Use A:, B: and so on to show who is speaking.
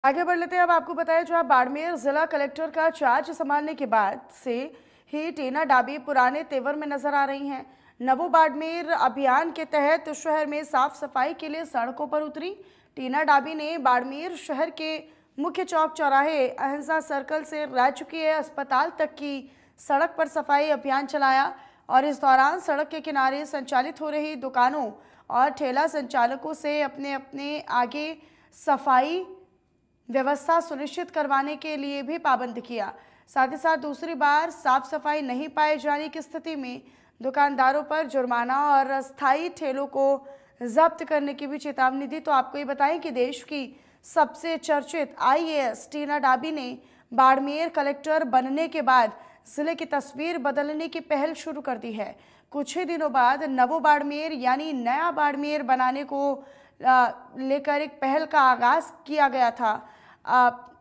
A: आगे बढ़ लेते हैं। अब आपको बताया जो बाड़मेर जिला कलेक्टर का चार्ज संभालने के बाद से ही टीना डाबी पुराने तेवर में नजर आ रही हैं। नवो बाड़मेर अभियान के तहत शहर में साफ सफाई के लिए सड़कों पर उतरी टीना डाबी ने बाड़मेर शहर के मुख्य चौक चौराहे, अहिंसा सर्कल से राजकीय अस्पताल तक की सड़क पर सफाई अभियान चलाया और इस दौरान सड़क के किनारे संचालित हो रही दुकानों और ठेला संचालकों से अपने अपने आगे सफाई व्यवस्था सुनिश्चित करवाने के लिए भी पाबंद किया। साथ ही साथ दूसरी बार साफ सफाई नहीं पाए जाने की स्थिति में दुकानदारों पर जुर्माना और अस्थायी ठेलों को जब्त करने की भी चेतावनी दी। तो आपको ये बताएं कि देश की सबसे चर्चित आईएएस टीना डाबी ने बाड़मेर कलेक्टर बनने के बाद जिले की तस्वीर बदलने की पहल शुरू कर दी है। कुछ ही दिनों बाद नवो बाड़मेर यानी नया बाड़मेर बनाने को लेकर एक पहल का आगाज किया गया था।